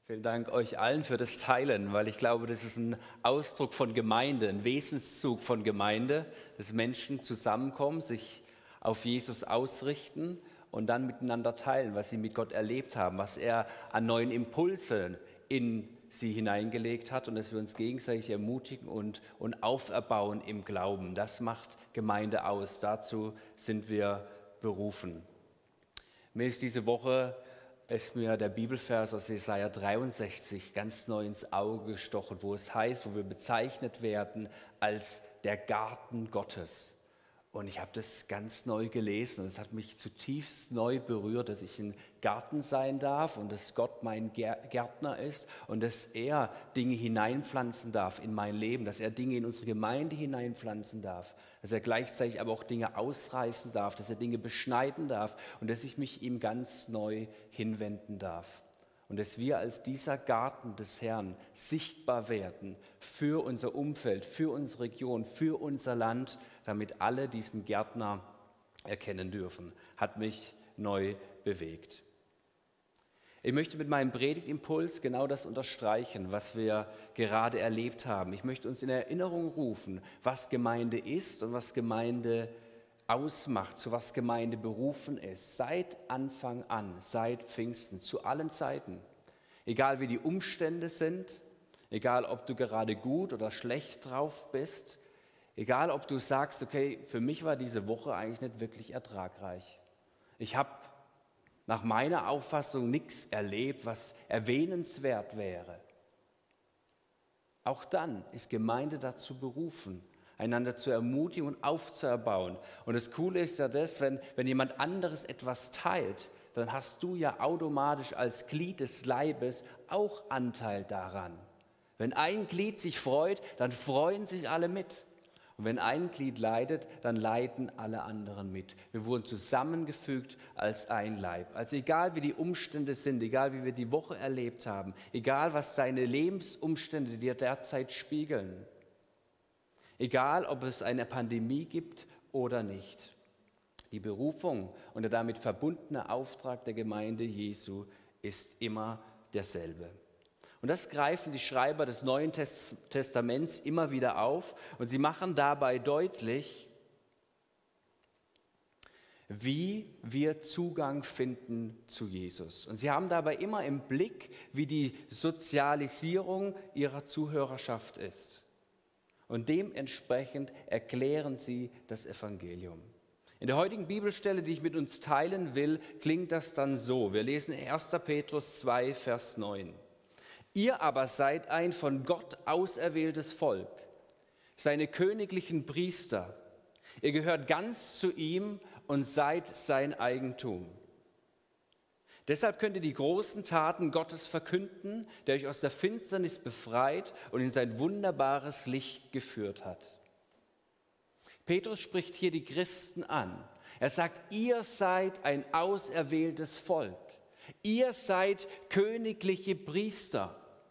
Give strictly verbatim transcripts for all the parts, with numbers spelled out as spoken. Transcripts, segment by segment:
Vielen Dank euch allen für das Teilen, weil ich glaube, das ist ein Ausdruck von Gemeinde, ein Wesenszug von Gemeinde, dass Menschen zusammenkommen, sich auf Jesus ausrichten und dann miteinander teilen, was sie mit Gott erlebt haben, was er an neuen Impulsen in sie hineingelegt hat und dass wir uns gegenseitig ermutigen und, und auferbauen im Glauben. Das macht Gemeinde aus. Dazu sind wir berufen. Mir ist diese Woche ist mir der Bibelvers aus Jesaja dreiundsechzig ganz neu ins Auge gestochen, wo es heißt, wo wir bezeichnet werden als der Garten Gottes. Und ich habe das ganz neu gelesen und es hat mich zutiefst neu berührt, dass ich ein Garten sein darf und dass Gott mein Gärtner ist und dass er Dinge hineinpflanzen darf in mein Leben, dass er Dinge in unsere Gemeinde hineinpflanzen darf, dass er gleichzeitig aber auch Dinge ausreißen darf, dass er Dinge beschneiden darf und dass ich mich ihm ganz neu hinwenden darf. Und dass wir als dieser Garten des Herrn sichtbar werden für unser Umfeld, für unsere Region, für unser Land, damit alle diesen Gärtner erkennen dürfen, hat mich neu bewegt. Ich möchte mit meinem Predigtimpuls genau das unterstreichen, was wir gerade erlebt haben. Ich möchte uns in Erinnerung rufen, was Gemeinde ist und was Gemeinde ausmacht, zu was Gemeinde berufen ist, seit Anfang an, seit Pfingsten, zu allen Zeiten. Egal wie die Umstände sind, egal ob du gerade gut oder schlecht drauf bist, egal ob du sagst, okay, für mich war diese Woche eigentlich nicht wirklich ertragreich. Ich habe nach meiner Auffassung nichts erlebt, was erwähnenswert wäre. Auch dann ist Gemeinde dazu berufen, einander zu ermutigen und aufzuerbauen. Und das Coole ist ja das, wenn, wenn jemand anderes etwas teilt, dann hast du ja automatisch als Glied des Leibes auch Anteil daran. Wenn ein Glied sich freut, dann freuen sich alle mit. Und wenn ein Glied leidet, dann leiden alle anderen mit. Wir wurden zusammengefügt als ein Leib. Also egal wie die Umstände sind, egal wie wir die Woche erlebt haben, egal was deine Lebensumstände dir derzeit spiegeln, egal, ob es eine Pandemie gibt oder nicht. Die Berufung und der damit verbundene Auftrag der Gemeinde Jesu ist immer derselbe. Und das greifen die Schreiber des Neuen Testaments immer wieder auf und sie machen dabei deutlich, wie wir Zugang finden zu Jesus. Und sie haben dabei immer im Blick, wie die Sozialisierung ihrer Zuhörerschaft ist. Und dementsprechend erklären sie das Evangelium. In der heutigen Bibelstelle, die ich mit uns teilen will, klingt das dann so. Wir lesen erster Petrus zwei, Vers neun. Ihr aber seid ein von Gott auserwähltes Volk, seine königlichen Priester. Ihr gehört ganz zu ihm und seid sein Eigentum. Deshalb könnt ihr die großen Taten Gottes verkünden, der euch aus der Finsternis befreit und in sein wunderbares Licht geführt hat. Petrus spricht hier die Christen an. Er sagt, ihr seid ein auserwähltes Volk. Ihr seid königliche Priester.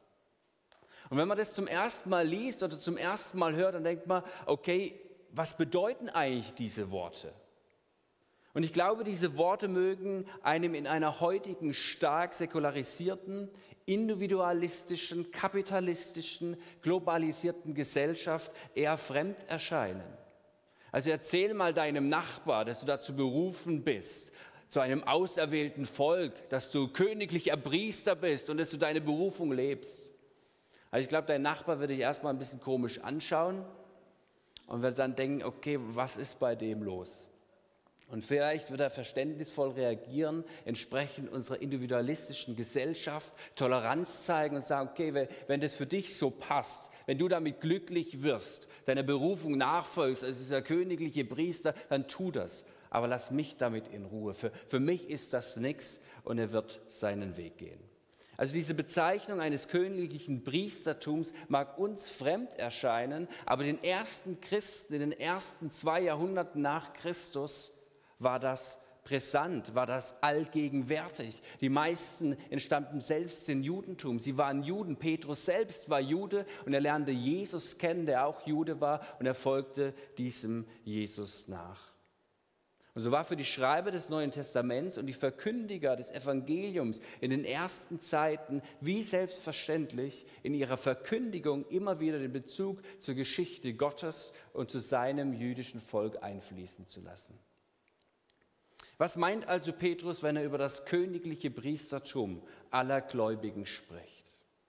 Und wenn man das zum ersten Mal liest oder zum ersten Mal hört, dann denkt man, okay, was bedeuten eigentlich diese Worte? Und ich glaube, diese Worte mögen einem in einer heutigen stark säkularisierten, individualistischen, kapitalistischen, globalisierten Gesellschaft eher fremd erscheinen. Also erzähl mal deinem Nachbar, dass du dazu berufen bist, zu einem auserwählten Volk, dass du königlicher Priester bist und dass du deine Berufung lebst. Also ich glaube, dein Nachbar wird dich erstmal ein bisschen komisch anschauen und wird dann denken, okay, was ist bei dem los? Und vielleicht wird er verständnisvoll reagieren, entsprechend unserer individualistischen Gesellschaft, Toleranz zeigen und sagen, okay, wenn das für dich so passt, wenn du damit glücklich wirst, deiner Berufung nachfolgst, als dieser königliche Priester, dann tu das. Aber lass mich damit in Ruhe. Für, für mich ist das nichts und er wird seinen Weg gehen. Also diese Bezeichnung eines königlichen Priestertums mag uns fremd erscheinen, aber den ersten Christen in den ersten zwei Jahrhunderten nach Christus war das brisant, war das allgegenwärtig. Die meisten entstammten selbst dem Judentum. Sie waren Juden. Petrus selbst war Jude und er lernte Jesus kennen, der auch Jude war, und er folgte diesem Jesus nach. Und so war für die Schreiber des Neuen Testaments und die Verkündiger des Evangeliums in den ersten Zeiten wie selbstverständlich in ihrer Verkündigung immer wieder den Bezug zur Geschichte Gottes und zu seinem jüdischen Volk einfließen zu lassen. Was meint also Petrus, wenn er über das königliche Priestertum aller Gläubigen spricht?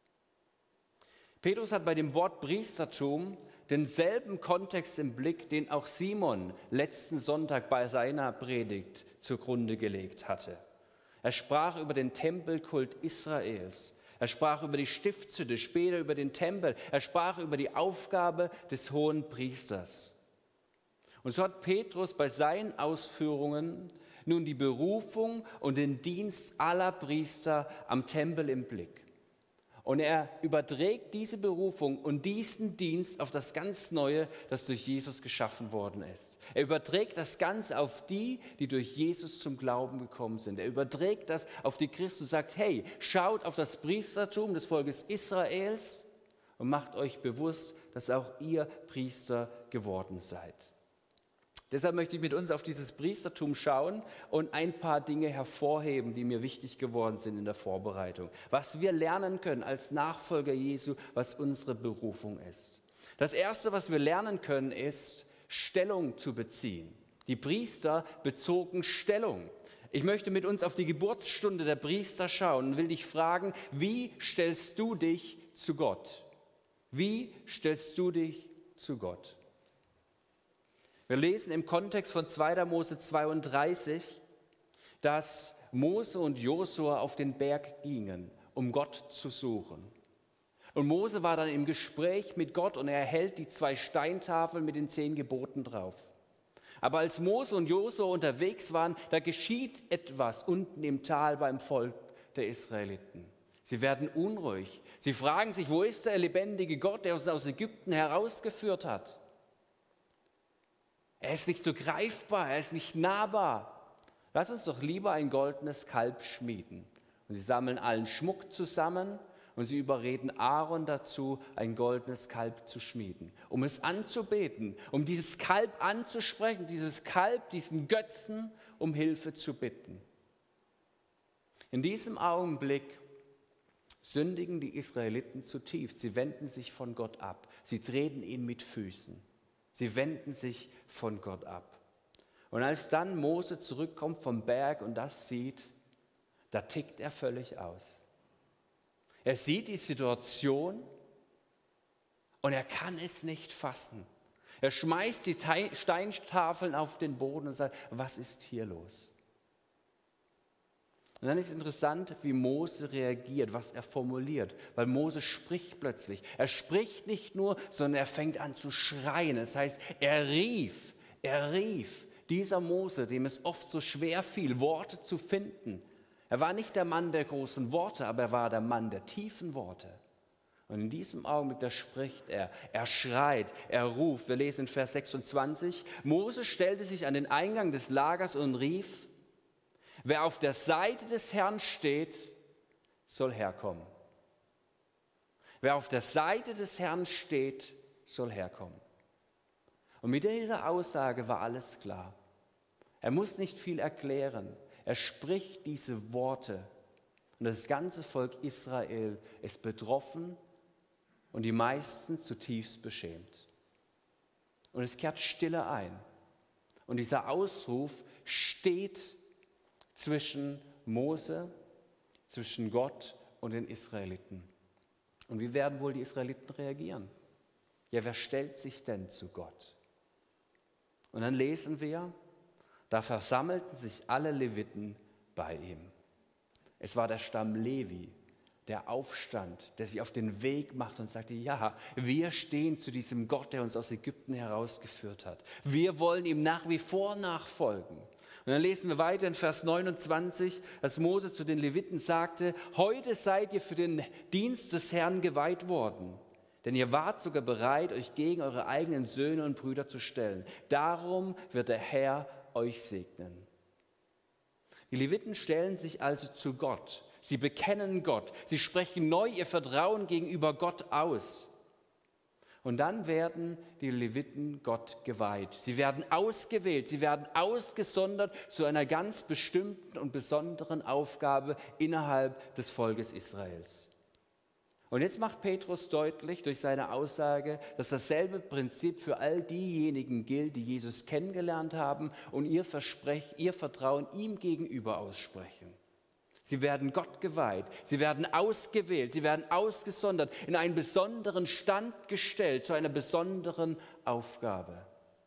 Petrus hat bei dem Wort Priestertum denselben Kontext im Blick, den auch Simon letzten Sonntag bei seiner Predigt zugrunde gelegt hatte. Er sprach über den Tempelkult Israels. Er sprach über die Stiftshütte, später über den Tempel. Er sprach über die Aufgabe des hohen Priesters. Und so hat Petrus bei seinen Ausführungen nun die Berufung und den Dienst aller Priester am Tempel im Blick. Und er überträgt diese Berufung und diesen Dienst auf das ganz Neue, das durch Jesus geschaffen worden ist. Er überträgt das Ganze auf die, die durch Jesus zum Glauben gekommen sind. Er überträgt das auf die Christen und sagt, hey, schaut auf das Priestertum des Volkes Israels und macht euch bewusst, dass auch ihr Priester geworden seid. Deshalb möchte ich mit uns auf dieses Priestertum schauen und ein paar Dinge hervorheben, die mir wichtig geworden sind in der Vorbereitung. Was wir lernen können als Nachfolger Jesu, was unsere Berufung ist. Das Erste, was wir lernen können, ist, Stellung zu beziehen. Die Priester bezogen Stellung. Ich möchte mit uns auf die Geburtsstunde der Priester schauen und will dich fragen, wie stellst du dich zu Gott? Wie stellst du dich zu Gott? Wir lesen im Kontext von zweiter Mose zweiunddreißig, dass Mose und Josua auf den Berg gingen, um Gott zu suchen. Und Mose war dann im Gespräch mit Gott und er erhält die zwei Steintafeln mit den zehn Geboten drauf. Aber als Mose und Josua unterwegs waren, da geschieht etwas unten im Tal beim Volk der Israeliten. Sie werden unruhig. Sie fragen sich, wo ist der lebendige Gott, der uns aus Ägypten herausgeführt hat? Er ist nicht so greifbar, er ist nicht nahbar. Lass uns doch lieber ein goldenes Kalb schmieden. Und sie sammeln allen Schmuck zusammen und sie überreden Aaron dazu, ein goldenes Kalb zu schmieden, um es anzubeten, um dieses Kalb anzusprechen, dieses Kalb, diesen Götzen, um Hilfe zu bitten. In diesem Augenblick sündigen die Israeliten zutiefst. Sie wenden sich von Gott ab. Sie treten ihn mit Füßen. Sie wenden sich von Gott ab. Und als dann Mose zurückkommt vom Berg und das sieht, da tickt er völlig aus. Er sieht die Situation und er kann es nicht fassen. Er schmeißt die Steintafeln auf den Boden und sagt, was ist hier los? Und dann ist interessant, wie Mose reagiert, was er formuliert, weil Mose spricht plötzlich. Er spricht nicht nur, sondern er fängt an zu schreien. Das heißt, er rief, er rief. Dieser Mose, dem es oft so schwer fiel, Worte zu finden. Er war nicht der Mann der großen Worte, aber er war der Mann der tiefen Worte. Und in diesem Augenblick, da spricht er, er schreit, er ruft. Wir lesen in Vers sechsundzwanzig, Mose stellte sich an den Eingang des Lagers und rief, wer auf der Seite des Herrn steht, soll herkommen. Wer auf der Seite des Herrn steht, soll herkommen. Und mit dieser Aussage war alles klar. Er muss nicht viel erklären. Er spricht diese Worte. Und das ganze Volk Israel ist betroffen und die meisten zutiefst beschämt. Und es kehrt Stille ein. Und dieser Ausruf steht zwischen Mose, zwischen Gott und den Israeliten. Und wie werden wohl die Israeliten reagieren? Ja, wer stellt sich denn zu Gott? Und dann lesen wir, da versammelten sich alle Leviten bei ihm. Es war der Stamm Levi, der aufstand, der sich auf den Weg machte und sagte, ja, wir stehen zu diesem Gott, der uns aus Ägypten herausgeführt hat. Wir wollen ihm nach wie vor nachfolgen. Und dann lesen wir weiter in Vers neunundzwanzig, dass Mose zu den Leviten sagte, heute seid ihr für den Dienst des Herrn geweiht worden, denn ihr wart sogar bereit, euch gegen eure eigenen Söhne und Brüder zu stellen. Darum wird der Herr euch segnen. Die Leviten stellen sich also zu Gott. Sie bekennen Gott. Sie sprechen neu ihr Vertrauen gegenüber Gott aus. Und dann werden die Leviten Gott geweiht. Sie werden ausgewählt, sie werden ausgesondert zu einer ganz bestimmten und besonderen Aufgabe innerhalb des Volkes Israels. Und jetzt macht Petrus deutlich durch seine Aussage, dass dasselbe Prinzip für all diejenigen gilt, die Jesus kennengelernt haben und ihr, Versprech, ihr Vertrauen ihm gegenüber aussprechen. Sie werden Gott geweiht, sie werden ausgewählt, sie werden ausgesondert, in einen besonderen Stand gestellt, zu einer besonderen Aufgabe.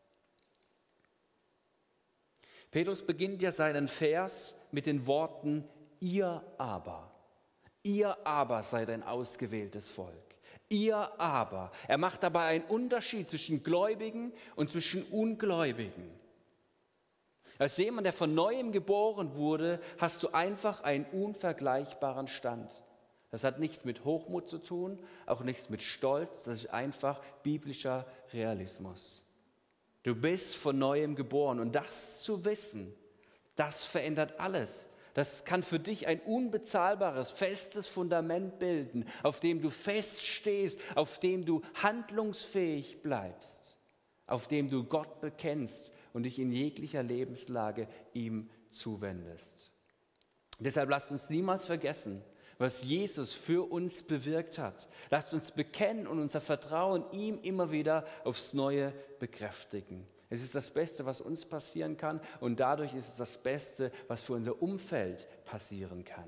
Petrus beginnt ja seinen Vers mit den Worten, ihr aber. Ihr aber seid ein ausgewähltes Volk. Ihr aber. Er macht dabei einen Unterschied zwischen Gläubigen und zwischen Ungläubigen. Als jemand, der von Neuem geboren wurde, hast du einfach einen unvergleichbaren Stand. Das hat nichts mit Hochmut zu tun, auch nichts mit Stolz, das ist einfach biblischer Realismus. Du bist von Neuem geboren und das zu wissen, das verändert alles. Das kann für dich ein unbezahlbares, festes Fundament bilden, auf dem du feststehst, auf dem du handlungsfähig bleibst, auf dem du Gott bekennst und dich in jeglicher Lebenslage ihm zuwendest. Deshalb lasst uns niemals vergessen, was Jesus für uns bewirkt hat. Lasst uns bekennen und unser Vertrauen ihm immer wieder aufs Neue bekräftigen. Es ist das Beste, was uns passieren kann und dadurch ist es das Beste, was für unser Umfeld passieren kann.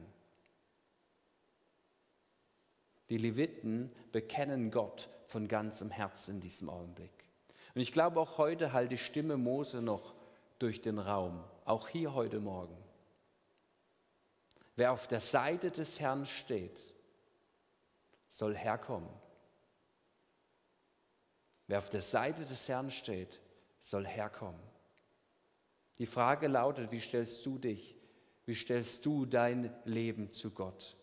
Die Leviten bekennen Gott von ganzem Herzen in diesem Augenblick. Und ich glaube, auch heute hallt die Stimme Mose noch durch den Raum, auch hier heute Morgen. Wer auf der Seite des Herrn steht, soll herkommen. Wer auf der Seite des Herrn steht, soll herkommen. Die Frage lautet, wie stellst du dich, wie stellst du dein Leben zu Gott?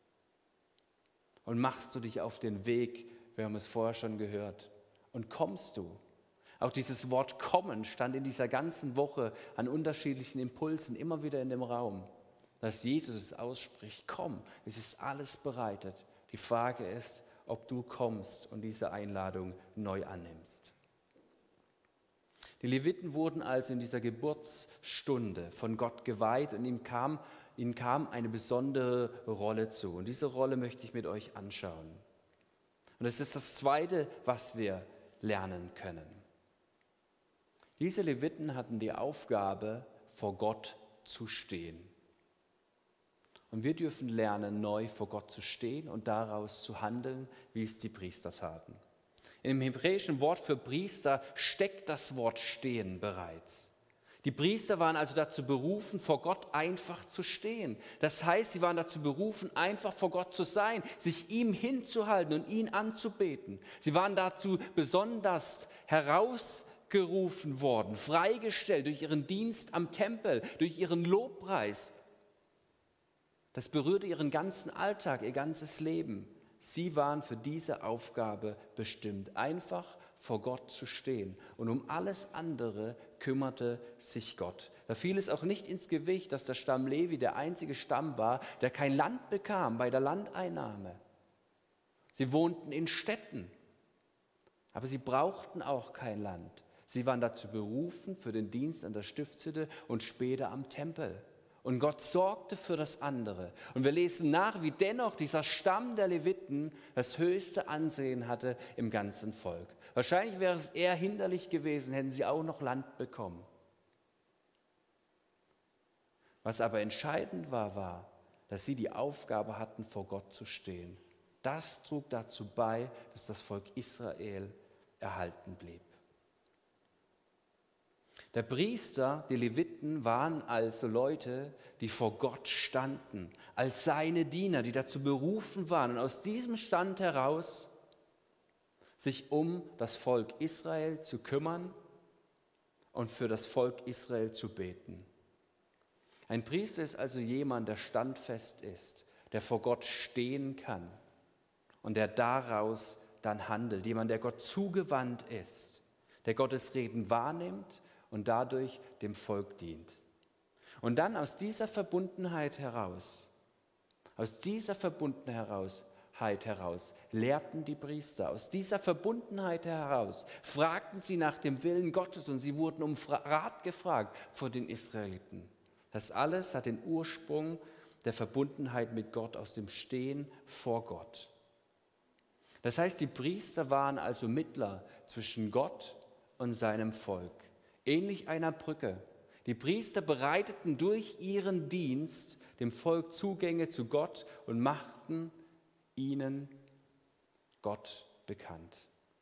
Und machst du dich auf den Weg, wir haben es vorher schon gehört, und kommst du? Auch dieses Wort kommen stand in dieser ganzen Woche an unterschiedlichen Impulsen immer wieder in dem Raum, dass Jesus es ausspricht, komm, es ist alles bereitet. Die Frage ist, ob du kommst und diese Einladung neu annimmst. Die Leviten wurden also in dieser Geburtsstunde von Gott geweiht und ihnen kam, ihnen kam eine besondere Rolle zu. Und diese Rolle möchte ich mit euch anschauen. Und es ist das Zweite, was wir lernen können. Diese Leviten hatten die Aufgabe, vor Gott zu stehen. Und wir dürfen lernen, neu vor Gott zu stehen und daraus zu handeln, wie es die Priester taten. Im hebräischen Wort für Priester steckt das Wort stehen bereits. Die Priester waren also dazu berufen, vor Gott einfach zu stehen. Das heißt, sie waren dazu berufen, einfach vor Gott zu sein, sich ihm hinzuhalten und ihn anzubeten. Sie waren dazu besonders herausgerufen worden, freigestellt durch ihren Dienst am Tempel, durch ihren Lobpreis. Das berührte ihren ganzen Alltag, ihr ganzes Leben. Sie waren für diese Aufgabe bestimmt, einfach vor Gott zu stehen. Und um alles andere kümmerte sich Gott. Da fiel es auch nicht ins Gewicht, dass der Stamm Levi der einzige Stamm war, der kein Land bekam bei der Landeinnahme. Sie wohnten in Städten, aber sie brauchten auch kein Land. Sie waren dazu berufen für den Dienst an der Stiftshütte und später am Tempel. Und Gott sorgte für das andere. Und wir lesen nach, wie dennoch dieser Stamm der Leviten das höchste Ansehen hatte im ganzen Volk. Wahrscheinlich wäre es eher hinderlich gewesen, hätten sie auch noch Land bekommen. Was aber entscheidend war, war, dass sie die Aufgabe hatten, vor Gott zu stehen. Das trug dazu bei, dass das Volk Israel erhalten blieb. Der Priester, die Leviten, waren also Leute, die vor Gott standen, als seine Diener, die dazu berufen waren und aus diesem Stand heraus sich um das Volk Israel zu kümmern und für das Volk Israel zu beten. Ein Priester ist also jemand, der standfest ist, der vor Gott stehen kann und der daraus dann handelt. Jemand, der Gott zugewandt ist, der Gottes Reden wahrnimmt und dadurch dem Volk dient. Und dann aus dieser Verbundenheit heraus, aus dieser Verbundenheit heraus heraus lehrten die Priester. Aus dieser Verbundenheit heraus fragten sie nach dem Willen Gottes und sie wurden um Rat gefragt von den Israeliten. Das alles hat den Ursprung der Verbundenheit mit Gott aus dem Stehen vor Gott. Das heißt, die Priester waren also Mittler zwischen Gott und seinem Volk, ähnlich einer Brücke. Die Priester bereiteten durch ihren Dienst dem Volk Zugänge zu Gott und machten ihnen Gott bekannt.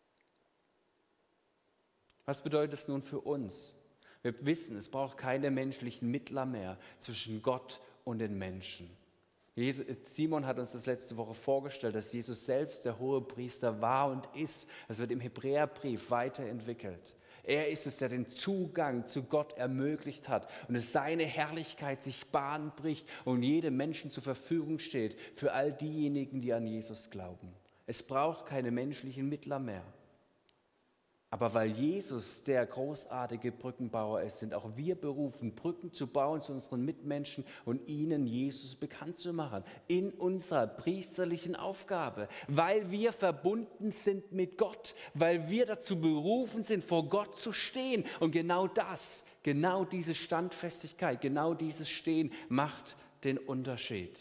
Was bedeutet es nun für uns? Wir wissen, es braucht keine menschlichen Mittler mehr zwischen Gott und den Menschen. Jesus, Simon hat uns das letzte Woche vorgestellt, dass Jesus selbst der Hohepriester war und ist. Das wird im Hebräerbrief weiterentwickelt. Er ist es, der den Zugang zu Gott ermöglicht hat und es seine Herrlichkeit sich Bahn bricht und jedem Menschen zur Verfügung steht für all diejenigen, die an Jesus glauben. Es braucht keine menschlichen Mittler mehr. Aber weil Jesus der großartige Brückenbauer ist, sind auch wir berufen, Brücken zu bauen zu unseren Mitmenschen und ihnen Jesus bekannt zu machen. In unserer priesterlichen Aufgabe, weil wir verbunden sind mit Gott, weil wir dazu berufen sind, vor Gott zu stehen. Und genau das, genau diese Standfestigkeit, genau dieses Stehen macht den Unterschied.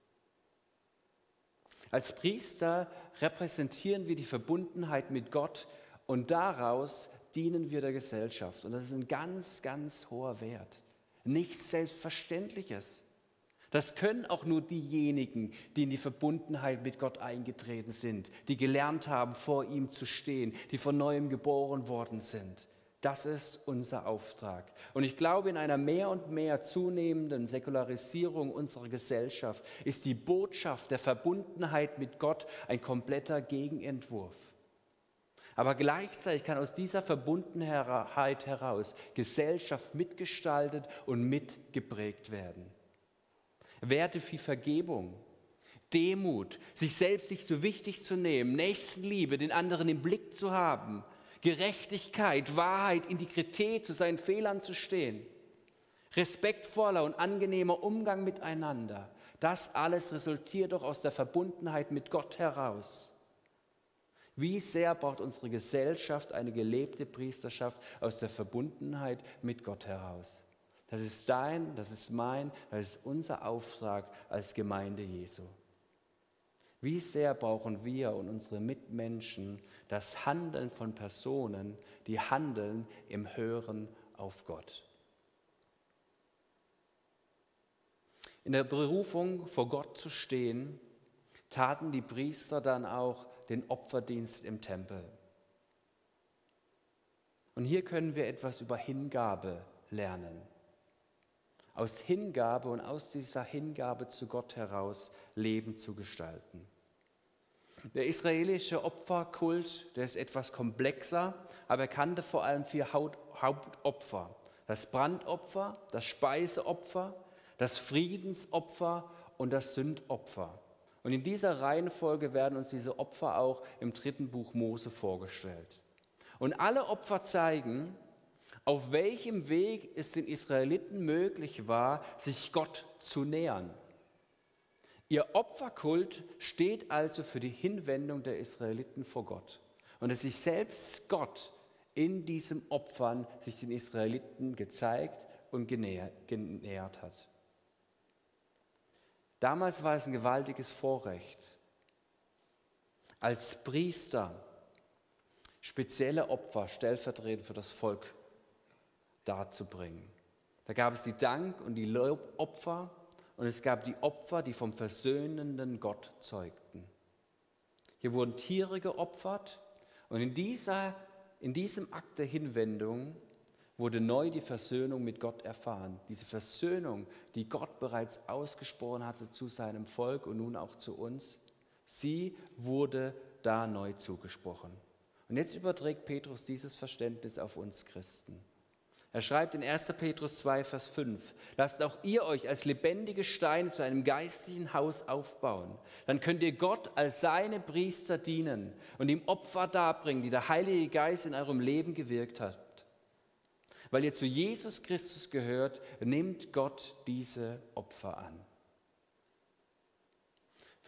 Als Priester repräsentieren wir die Verbundenheit mit Gott, und daraus dienen wir der Gesellschaft. Und das ist ein ganz, ganz hoher Wert. Nichts Selbstverständliches. Das können auch nur diejenigen, die in die Verbundenheit mit Gott eingetreten sind, die gelernt haben, vor ihm zu stehen, die von neuem geboren worden sind. Das ist unser Auftrag. Und ich glaube, in einer mehr und mehr zunehmenden Säkularisierung unserer Gesellschaft ist die Botschaft der Verbundenheit mit Gott ein kompletter Gegenentwurf. Aber gleichzeitig kann aus dieser Verbundenheit heraus Gesellschaft mitgestaltet und mitgeprägt werden. Werte wie Vergebung, Demut, sich selbst nicht so wichtig zu nehmen, Nächstenliebe, den anderen im Blick zu haben, Gerechtigkeit, Wahrheit, Integrität, zu seinen Fehlern zu stehen, respektvoller und angenehmer Umgang miteinander, das alles resultiert doch aus der Verbundenheit mit Gott heraus. Wie sehr braucht unsere Gesellschaft eine gelebte Priesterschaft aus der Verbundenheit mit Gott heraus? Das ist dein, das ist mein, das ist unser Auftrag als Gemeinde Jesu. Wie sehr brauchen wir und unsere Mitmenschen das Handeln von Personen, die handeln im Hören auf Gott? In der Berufung, vor Gott zu stehen, taten die Priester dann auch den Opferdienst im Tempel. Und hier können wir etwas über Hingabe lernen. Aus Hingabe und aus dieser Hingabe zu Gott heraus Leben zu gestalten. Der israelische Opferkult, der ist etwas komplexer, aber er kannte vor allem vier Hauptopfer. Das Brandopfer, das Speiseopfer, das Friedensopfer und das Sündopfer. Und in dieser Reihenfolge werden uns diese Opfer auch im dritten Buch Mose vorgestellt. Und alle Opfer zeigen, auf welchem Weg es den Israeliten möglich war, sich Gott zu nähern. Ihr Opferkult steht also für die Hinwendung der Israeliten vor Gott. Und dass sich selbst Gott in diesem Opfern sich den Israeliten gezeigt und genähert hat. Damals war es ein gewaltiges Vorrecht, als Priester spezielle Opfer stellvertretend für das Volk darzubringen. Da gab es die Dank- und die Lobopfer und es gab die Opfer, die vom versöhnenden Gott zeugten. Hier wurden Tiere geopfert und in, dieser, in diesem Akt der Hinwendung wurde neu die Versöhnung mit Gott erfahren. Diese Versöhnung, die Gott bereits ausgesprochen hatte zu seinem Volk und nun auch zu uns, sie wurde da neu zugesprochen. Und jetzt überträgt Petrus dieses Verständnis auf uns Christen. Er schreibt in erster Petrus zwei, Vers fünf, lasst auch ihr euch als lebendige Steine zu einem geistlichen Haus aufbauen. Dann könnt ihr Gott als seine Priester dienen und ihm Opfer darbringen, die der Heilige Geist in eurem Leben gewirkt hat. Weil ihr zu Jesus Christus gehört, nimmt Gott diese Opfer an.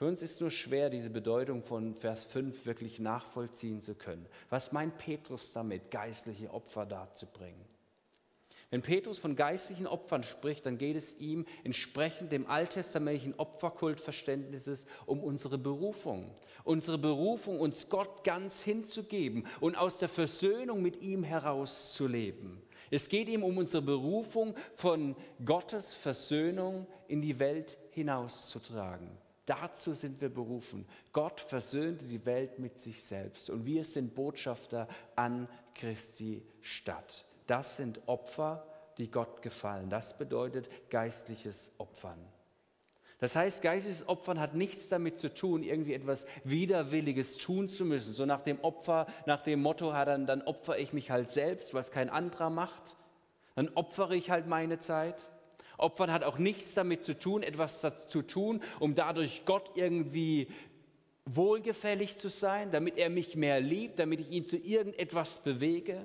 Für uns ist nur schwer, diese Bedeutung von Vers fünf wirklich nachvollziehen zu können. Was meint Petrus damit, geistliche Opfer darzubringen? Wenn Petrus von geistlichen Opfern spricht, dann geht es ihm entsprechend dem alttestamentlichen Opferkultverständnisses um unsere Berufung. Unsere Berufung, uns Gott ganz hinzugeben und aus der Versöhnung mit ihm herauszuleben. Es geht ihm um unsere Berufung, von Gottes Versöhnung in die Welt hinauszutragen. Dazu sind wir berufen. Gott versöhnte die Welt mit sich selbst und wir sind Botschafter an Christi Stadt. Das sind Opfer, die Gott gefallen. Das bedeutet geistliches Opfern. Das heißt, geistliches Opfern hat nichts damit zu tun, irgendwie etwas Widerwilliges tun zu müssen. So nach dem Opfer, nach dem Motto, dann, dann opfere ich mich halt selbst, was kein anderer macht. Dann opfere ich halt meine Zeit. Opfern hat auch nichts damit zu tun, etwas zu tun, um dadurch Gott irgendwie wohlgefällig zu sein, damit er mich mehr liebt, damit ich ihn zu irgendetwas bewege.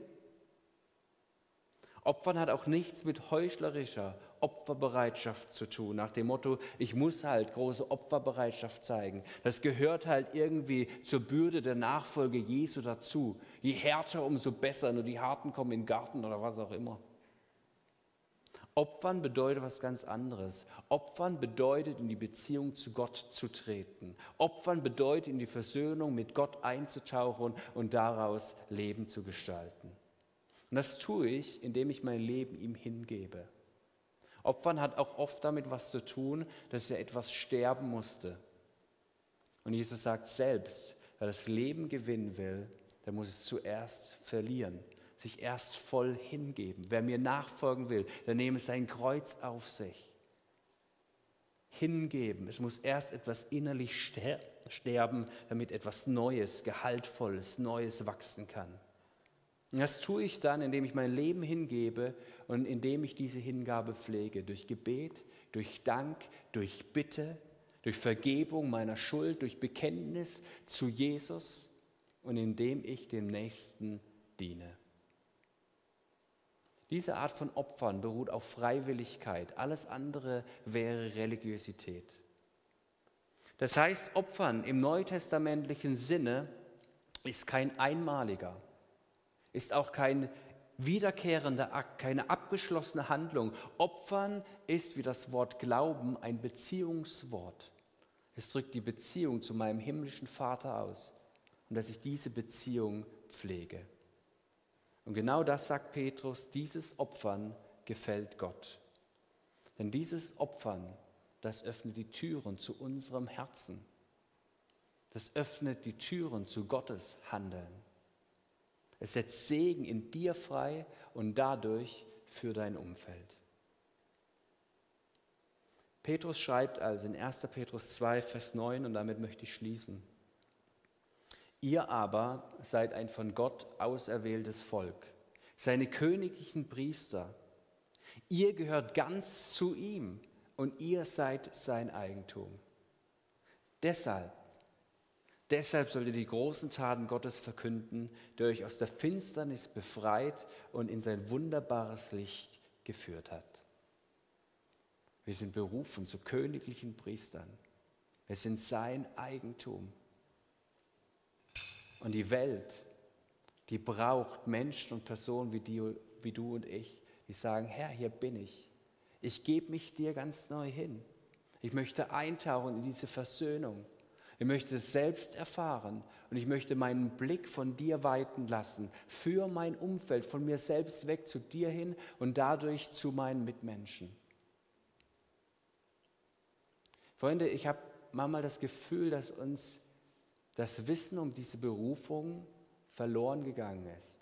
Opfern hat auch nichts mit heuchlerischer Opferbereitschaft zu tun, nach dem Motto, ich muss halt große Opferbereitschaft zeigen. Das gehört halt irgendwie zur Bürde der Nachfolge Jesu dazu. Je härter, umso besser, nur die Harten kommen in den Garten oder was auch immer. Opfern bedeutet was ganz anderes. Opfern bedeutet, in die Beziehung zu Gott zu treten. Opfern bedeutet, in die Versöhnung mit Gott einzutauchen und daraus Leben zu gestalten. Und das tue ich, indem ich mein Leben ihm hingebe. Opfern hat auch oft damit was zu tun, dass er etwas sterben musste. Und Jesus sagt selbst, wer das Leben gewinnen will, der muss es zuerst verlieren, sich erst voll hingeben. Wer mir nachfolgen will, der nehme sein Kreuz auf sich. Hingeben, es muss erst etwas innerlich sterben, damit etwas Neues, Gehaltvolles, Neues wachsen kann. Und das tue ich dann, indem ich mein Leben hingebe und indem ich diese Hingabe pflege. Durch Gebet, durch Dank, durch Bitte, durch Vergebung meiner Schuld, durch Bekenntnis zu Jesus und indem ich dem Nächsten diene. Diese Art von Opfern beruht auf Freiwilligkeit. Alles andere wäre Religiosität. Das heißt, Opfern im neutestamentlichen Sinne ist kein einmaliger, ist auch kein wiederkehrender Akt, keine abgeschlossene Handlung. Opfern ist wie das Wort Glauben ein Beziehungswort. Es drückt die Beziehung zu meinem himmlischen Vater aus und dass ich diese Beziehung pflege. Und genau das sagt Petrus, dieses Opfern gefällt Gott. Denn dieses Opfern, das öffnet die Türen zu unserem Herzen. Das öffnet die Türen zu Gottes Handeln. Es setzt Segen in dir frei und dadurch für dein Umfeld. Petrus schreibt also in erster Petrus zwei, Vers neun, und damit möchte ich schließen. Ihr aber seid ein von Gott auserwähltes Volk, seine königlichen Priester. Ihr gehört ganz zu ihm und ihr seid sein Eigentum. Deshalb, deshalb sollt ihr die großen Taten Gottes verkünden, der euch aus der Finsternis befreit und in sein wunderbares Licht geführt hat. Wir sind berufen zu königlichen Priestern. Wir sind sein Eigentum. Und die Welt, die braucht Menschen und Personen wie, die, wie du und ich, die sagen, Herr, hier bin ich. Ich gebe mich dir ganz neu hin. Ich möchte eintauchen in diese Versöhnung. Ich möchte es selbst erfahren und ich möchte meinen Blick von dir weiten lassen, für mein Umfeld, von mir selbst weg zu dir hin und dadurch zu meinen Mitmenschen. Freunde, ich habe manchmal das Gefühl, dass uns das Wissen um diese Berufung verloren gegangen ist.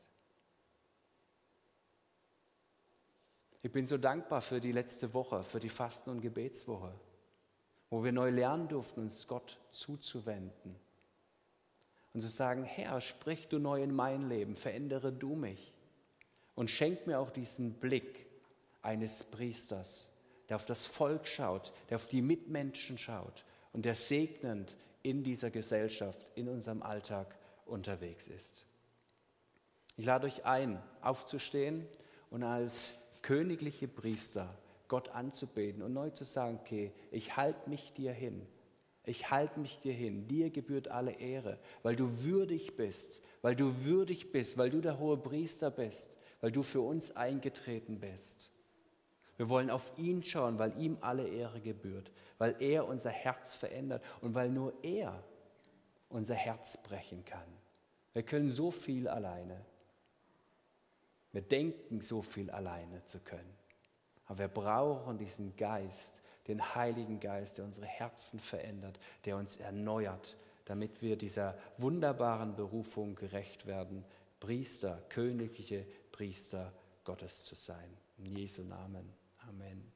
Ich bin so dankbar für die letzte Woche, für die Fasten- und Gebetswoche, wo wir neu lernen durften, uns Gott zuzuwenden und zu sagen, Herr, sprich du neu in mein Leben, verändere du mich und schenk mir auch diesen Blick eines Priesters, der auf das Volk schaut, der auf die Mitmenschen schaut und der segnend in dieser Gesellschaft, in unserem Alltag unterwegs ist. Ich lade euch ein, aufzustehen und als königliche Priester Gott anzubeten und neu zu sagen, okay, ich halte mich dir hin. Ich halte mich dir hin, dir gebührt alle Ehre, weil du würdig bist, weil du würdig bist, weil du der hohe Priester bist, weil du für uns eingetreten bist. Wir wollen auf ihn schauen, weil ihm alle Ehre gebührt, weil er unser Herz verändert und weil nur er unser Herz brechen kann. Wir können so viel alleine. Wir denken so viel alleine zu können. Aber wir brauchen diesen Geist, den Heiligen Geist, der unsere Herzen verändert, der uns erneuert, damit wir dieser wunderbaren Berufung gerecht werden, Priester, königliche Priester Gottes zu sein. In Jesu Namen. Amen.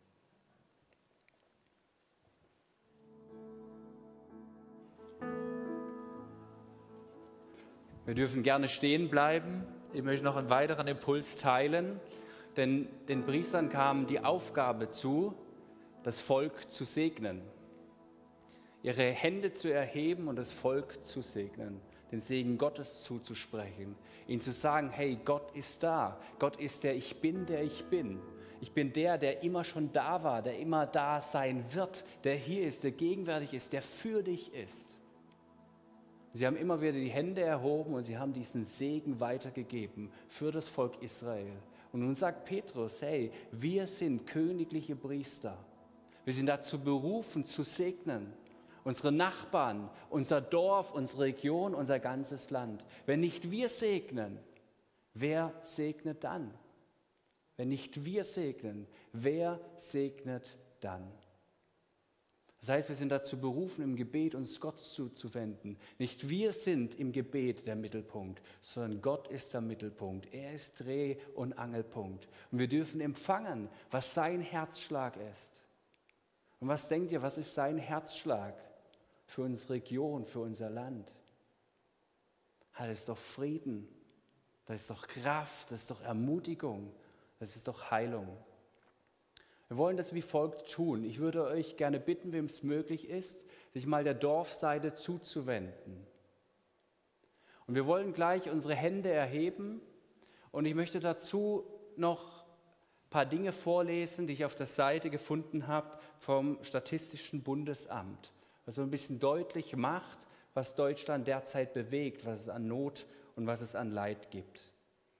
Wir dürfen gerne stehen bleiben. Ich möchte noch einen weiteren Impuls teilen, denn den Priestern kam die Aufgabe zu, das Volk zu segnen, ihre Hände zu erheben und das Volk zu segnen, den Segen Gottes zuzusprechen, ihnen zu sagen, hey, Gott ist da, Gott ist der Ich Bin, der ich bin. Ich bin der, der immer schon da war, der immer da sein wird, der hier ist, der gegenwärtig ist, der für dich ist. Sie haben immer wieder die Hände erhoben und sie haben diesen Segen weitergegeben für das Volk Israel. Und nun sagt Petrus, hey, wir sind königliche Priester. Wir sind dazu berufen, zu segnen. Unsere Nachbarn, unser Dorf, unsere Region, unser ganzes Land. Wenn nicht wir segnen, wer segnet dann? Wenn nicht wir segnen, wer segnet dann? Das heißt, wir sind dazu berufen, im Gebet uns Gott zuzuwenden. Nicht wir sind im Gebet der Mittelpunkt, sondern Gott ist der Mittelpunkt. Er ist Dreh- und Angelpunkt. Und wir dürfen empfangen, was sein Herzschlag ist. Und was denkt ihr, was ist sein Herzschlag für unsere Region, für unser Land? Das ist doch Frieden, das ist doch Kraft, das ist doch Ermutigung, das ist doch Heilung. Wir wollen das wie folgt tun. Ich würde euch gerne bitten, wem es möglich ist, sich mal der Dorfseite zuzuwenden. Und wir wollen gleich unsere Hände erheben und ich möchte dazu noch ein paar Dinge vorlesen, die ich auf der Seite gefunden habe vom Statistischen Bundesamt, was so ein bisschen deutlich macht, was Deutschland derzeit bewegt, was es an Not und was es an Leid gibt.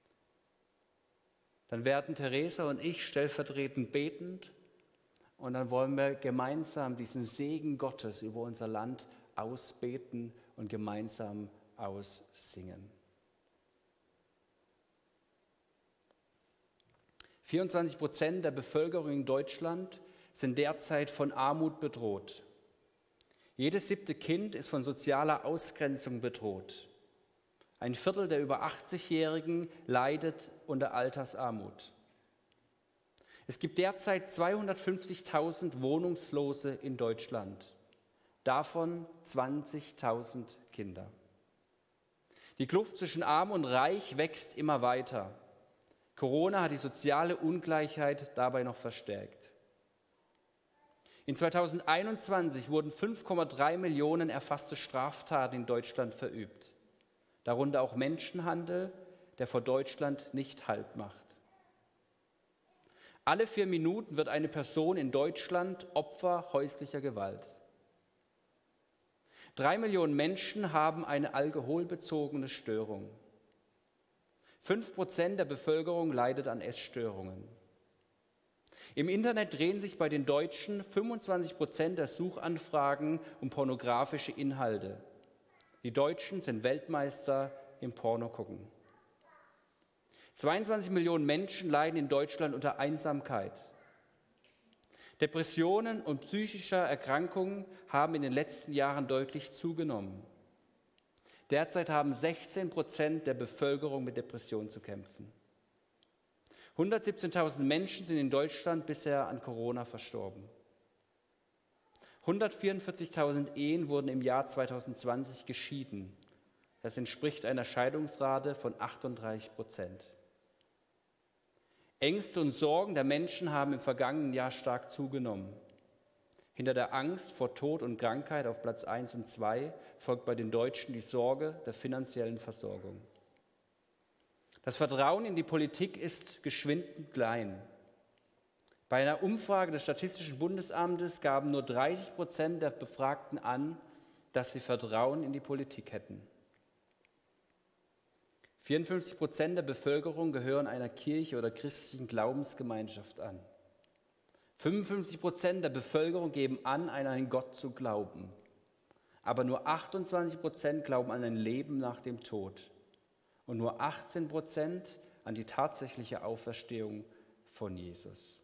Dann werden Theresa und ich stellvertretend betend und dann wollen wir gemeinsam diesen Segen Gottes über unser Land ausbeten und gemeinsam aussingen. vierundzwanzig Prozent der Bevölkerung in Deutschland sind derzeit von Armut bedroht. Jedes siebte Kind ist von sozialer Ausgrenzung bedroht. Ein Viertel der über achtzigjährigen leidet unter Altersarmut. Es gibt derzeit zweihundertfünfzigtausend Wohnungslose in Deutschland, davon zwanzigtausend Kinder. Die Kluft zwischen Arm und Reich wächst immer weiter. Corona hat die soziale Ungleichheit dabei noch verstärkt. In zweitausendeinundzwanzig wurden fünf Komma drei Millionen erfasste Straftaten in Deutschland verübt. Darunter auch Menschenhandel, der vor Deutschland nicht Halt macht. Alle vier Minuten wird eine Person in Deutschland Opfer häuslicher Gewalt. Drei Millionen Menschen haben eine alkoholbezogene Störung. Fünf Prozent der Bevölkerung leidet an Essstörungen. Im Internet drehen sich bei den Deutschen fünfundzwanzig Prozent der Suchanfragen um pornografische Inhalte. Die Deutschen sind Weltmeister im Pornogucken. zweiundzwanzig Millionen Menschen leiden in Deutschland unter Einsamkeit. Depressionen und psychische Erkrankungen haben in den letzten Jahren deutlich zugenommen. Derzeit haben sechzehn Prozent der Bevölkerung mit Depressionen zu kämpfen. hundertsiebzehntausend Menschen sind in Deutschland bisher an Corona verstorben. hundertvierundvierzigtausend Ehen wurden im Jahr zweitausendzwanzig geschieden. Das entspricht einer Scheidungsrate von achtunddreißig Prozent. Ängste und Sorgen der Menschen haben im vergangenen Jahr stark zugenommen. Hinter der Angst vor Tod und Krankheit auf Platz eins und zwei folgt bei den Deutschen die Sorge der finanziellen Versorgung. Das Vertrauen in die Politik ist geschwindend klein. Bei einer Umfrage des Statistischen Bundesamtes gaben nur dreißig Prozent der Befragten an, dass sie Vertrauen in die Politik hätten. vierundfünfzig Prozent der Bevölkerung gehören einer Kirche oder christlichen Glaubensgemeinschaft an. fünfundfünfzig Prozent der Bevölkerung geben an, an einen Gott zu glauben. Aber nur achtundzwanzig Prozent glauben an ein Leben nach dem Tod. Und nur achtzehn Prozent an die tatsächliche Auferstehung von Jesus.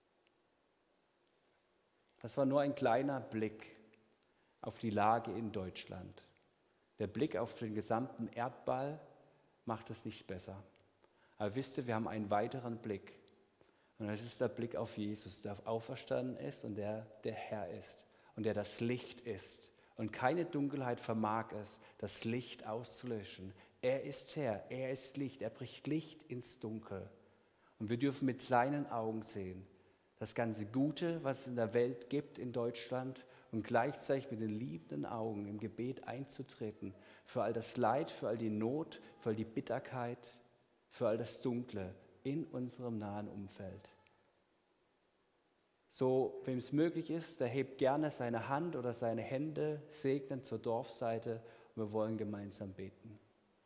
Das war nur ein kleiner Blick auf die Lage in Deutschland. Der Blick auf den gesamten Erdball macht es nicht besser. Aber wisst ihr, wir haben einen weiteren Blick. Und das ist der Blick auf Jesus, der auferstanden ist und der der Herr ist und der das Licht ist. Und keine Dunkelheit vermag es, das Licht auszulöschen. Er ist Herr, er ist Licht, er bricht Licht ins Dunkel. Und wir dürfen mit seinen Augen sehen, das ganze Gute, was es in der Welt gibt, in Deutschland, und gleichzeitig mit den liebenden Augen im Gebet einzutreten für all das Leid, für all die Not, für all die Bitterkeit, für all das Dunkle in unserem nahen Umfeld. So, wem es möglich ist, der hebt gerne seine Hand oder seine Hände segnend zur Dorfseite und wir wollen gemeinsam beten.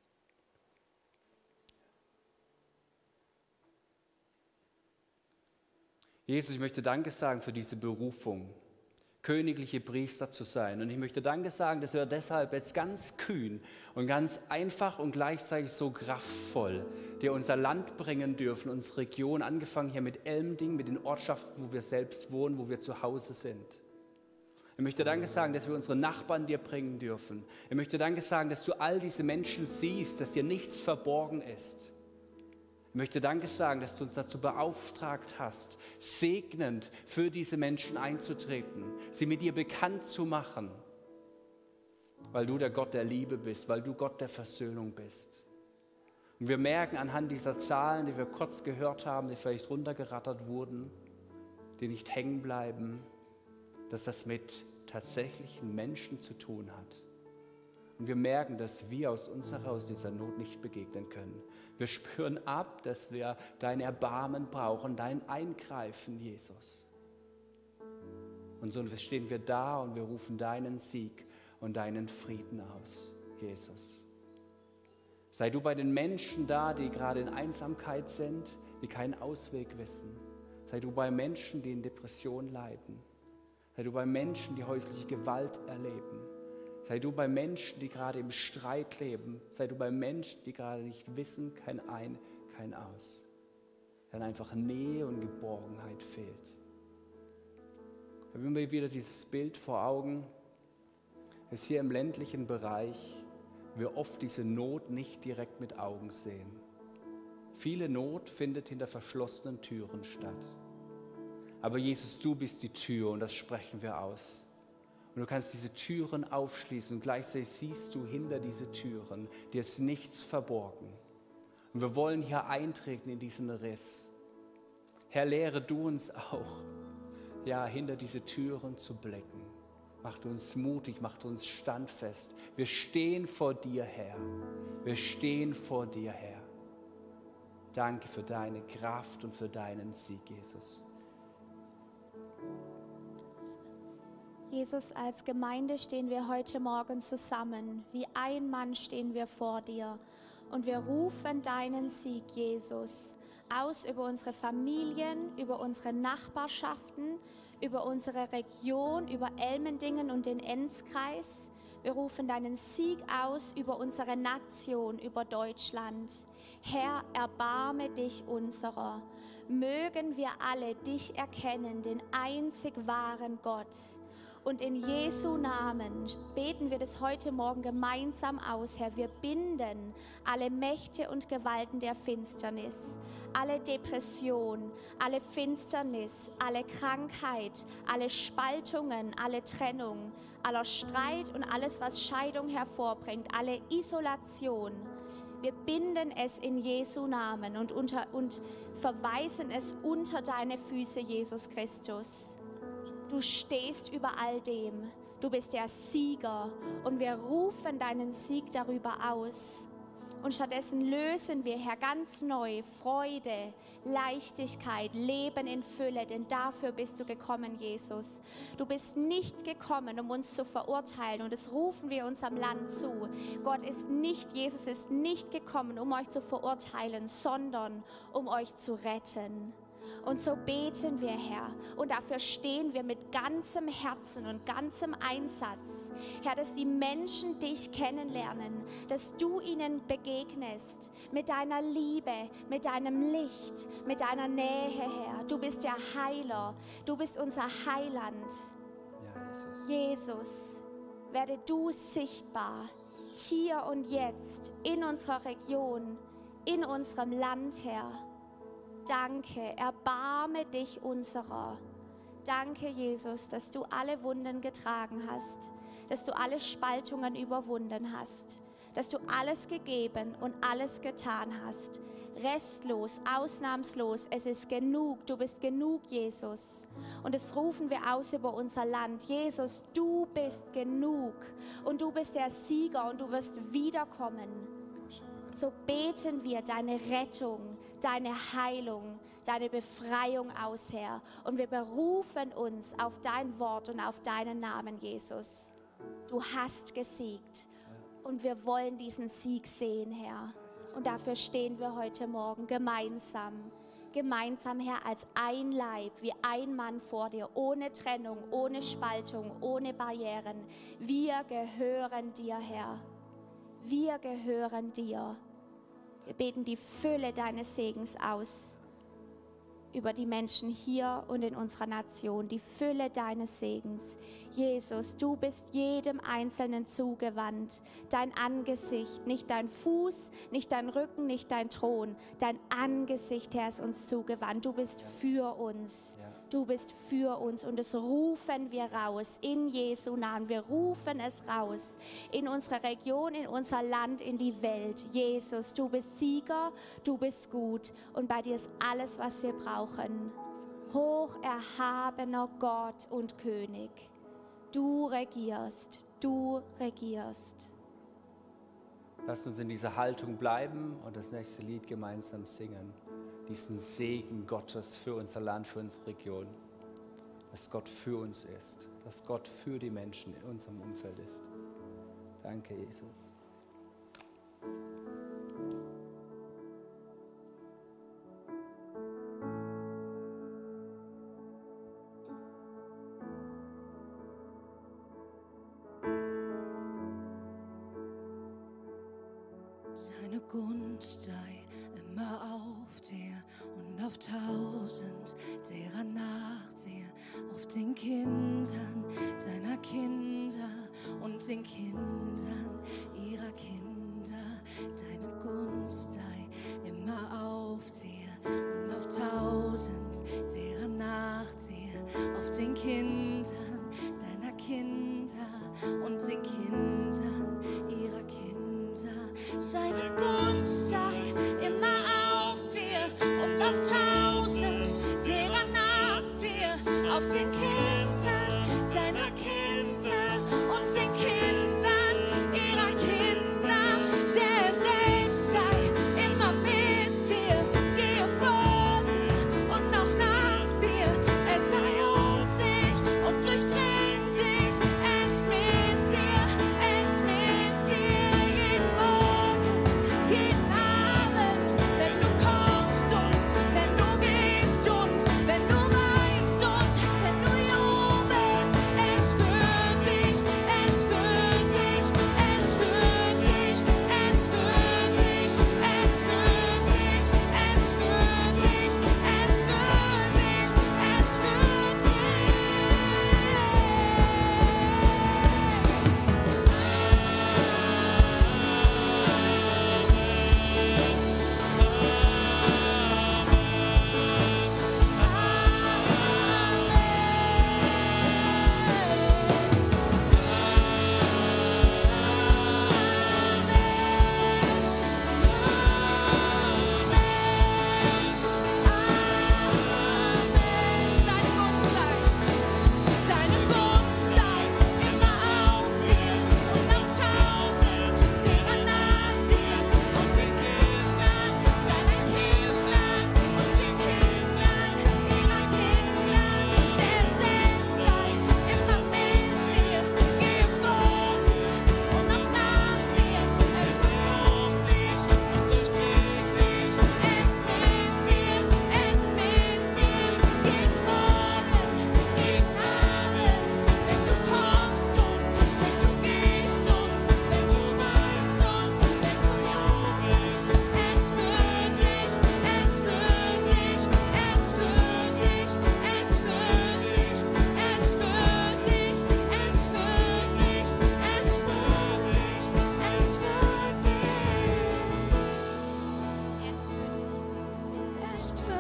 Jesus, ich möchte Danke sagen für diese Berufung, königliche Priester zu sein. Und ich möchte Danke sagen, dass wir deshalb jetzt ganz kühn und ganz einfach und gleichzeitig so kraftvoll dir unser Land bringen dürfen, unsere Region, angefangen hier mit Elmding, mit den Ortschaften, wo wir selbst wohnen, wo wir zu Hause sind. Ich möchte Danke sagen, dass wir unsere Nachbarn dir bringen dürfen. Ich möchte Danke sagen, dass du all diese Menschen siehst, dass dir nichts verborgen ist. Ich möchte Danke sagen, dass du uns dazu beauftragt hast, segnend für diese Menschen einzutreten, sie mit dir bekannt zu machen, weil du der Gott der Liebe bist, weil du Gott der Versöhnung bist. Und wir merken anhand dieser Zahlen, die wir kurz gehört haben, die vielleicht runtergerattert wurden, die nicht hängen bleiben, dass das mit tatsächlichen Menschen zu tun hat. Und wir merken, dass wir aus uns heraus dieser Not nicht begegnen können. Wir spüren ab, dass wir dein Erbarmen brauchen, dein Eingreifen, Jesus. Und so stehen wir da und wir rufen deinen Sieg und deinen Frieden aus, Jesus. Sei du bei den Menschen da, die gerade in Einsamkeit sind, die keinen Ausweg wissen. Sei du bei Menschen, die in Depression leiden. Sei du bei Menschen, die häusliche Gewalt erleben. Sei du bei Menschen, die gerade im Streit leben. Sei du bei Menschen, die gerade nicht wissen, kein Ein, kein Aus. Dann einfach Nähe und Geborgenheit fehlt. Ich habe immer wieder dieses Bild vor Augen, dass hier im ländlichen Bereich wir oft diese Not nicht direkt mit Augen sehen. Viele Not findet hinter verschlossenen Türen statt. Aber Jesus, du bist die Tür und das sprechen wir aus. Und du kannst diese Türen aufschließen und gleichzeitig siehst du hinter diese Türen, dir ist nichts verborgen. Und wir wollen hier eintreten in diesen Riss. Herr, lehre du uns auch, ja, hinter diese Türen zu blicken. Macht uns mutig, macht uns standfest. Wir stehen vor dir, Herr. Wir stehen vor dir, Herr. Danke für deine Kraft und für deinen Sieg, Jesus. Jesus, als Gemeinde stehen wir heute Morgen zusammen. Wie ein Mann stehen wir vor dir. Und wir rufen deinen Sieg, Jesus, aus über unsere Familien, über unsere Nachbarschaften, über unsere Region, über Elmendingen und den Enzkreis. Wir rufen deinen Sieg aus über unsere Nation, über Deutschland. Herr, erbarme dich unserer. Mögen wir alle dich erkennen, den einzig wahren Gott. Und in Jesu Namen beten wir das heute Morgen gemeinsam aus, Herr. Wir binden alle Mächte und Gewalten der Finsternis, alle Depression, alle Finsternis, alle Krankheit, alle Spaltungen, alle Trennung, aller Streit und alles, was Scheidung hervorbringt, alle Isolation. Wir binden es in Jesu Namen und, unter, und verweisen es unter deine Füße, Jesus Christus. Du stehst über all dem. Du bist der Sieger und wir rufen deinen Sieg darüber aus. Und stattdessen lösen wir, Herr, ganz neu Freude, Leichtigkeit, Leben in Fülle, denn dafür bist du gekommen, Jesus. Du bist nicht gekommen, um uns zu verurteilen, und das rufen wir unserem Land zu. Gott ist nicht, Jesus ist nicht gekommen, um euch zu verurteilen, sondern um euch zu retten. Und so beten wir, Herr, und dafür stehen wir mit ganzem Herzen und ganzem Einsatz, Herr, dass die Menschen dich kennenlernen, dass du ihnen begegnest mit deiner Liebe, mit deinem Licht, mit deiner Nähe, Herr. Du bist der Heiler, du bist unser Heiland. Ja, Jesus. Jesus, werde du sichtbar, hier und jetzt, in unserer Region, in unserem Land, Herr. Danke, erbarme dich unserer. Danke, Jesus, dass du alle Wunden getragen hast, dass du alle Spaltungen überwunden hast, dass du alles gegeben und alles getan hast. Restlos, ausnahmslos, es ist genug, du bist genug, Jesus. Und das rufen wir aus über unser Land. Jesus, du bist genug und du bist der Sieger und du wirst wiederkommen. So beten wir deine Rettung, deine Heilung, deine Befreiung aus, Herr. Und wir berufen uns auf dein Wort und auf deinen Namen, Jesus. Du hast gesiegt und wir wollen diesen Sieg sehen, Herr. Und dafür stehen wir heute Morgen gemeinsam. Gemeinsam, Herr, als ein Leib, wie ein Mann vor dir, ohne Trennung, ohne Spaltung, ohne Barrieren. Wir gehören dir, Herr. Wir gehören dir. Wir beten die Fülle deines Segens aus über die Menschen hier und in unserer Nation, die Fülle deines Segens. Jesus, du bist jedem Einzelnen zugewandt. Dein Angesicht, nicht dein Fuß, nicht dein Rücken, nicht dein Thron. Dein Angesicht, Herr, ist uns zugewandt. Du bist für uns. Du bist für uns und das rufen wir raus in Jesu Namen. Wir rufen es raus in unsere Region, in unser Land, in die Welt. Jesus, du bist Sieger, du bist gut und bei dir ist alles, was wir brauchen. Hoch erhabener Gott und König, du regierst, du regierst. Lasst uns in dieser Haltung bleiben und das nächste Lied gemeinsam singen. Diesen Segen Gottes für unser Land, für unsere Region. Dass Gott für uns ist, dass Gott für die Menschen in unserem Umfeld ist. Danke, Jesus. Seine Gunst sei immer auf dir und auf tausend derer nach dir, auf den Kindern deiner Kinder und den Kindern ihrer Kinder. Deine Gunst sei immer auf dir und auf tausend derer nach dir, auf den Kindern deiner Kinder und den Kindern ihrer Kinder. Seine Gunst sei immer auf dir und auf tausend derer nach dir, auf den Kindern deiner Kinder und den Kindern ihrer Kinder. Der selbst sei immer mit dir, gehe vor dir und auch nach dir. Er sei um dich und durchdringt dich, er ist mit dir, er ist mit dir jeden Morgen, jeden Abend. nicht vergessen.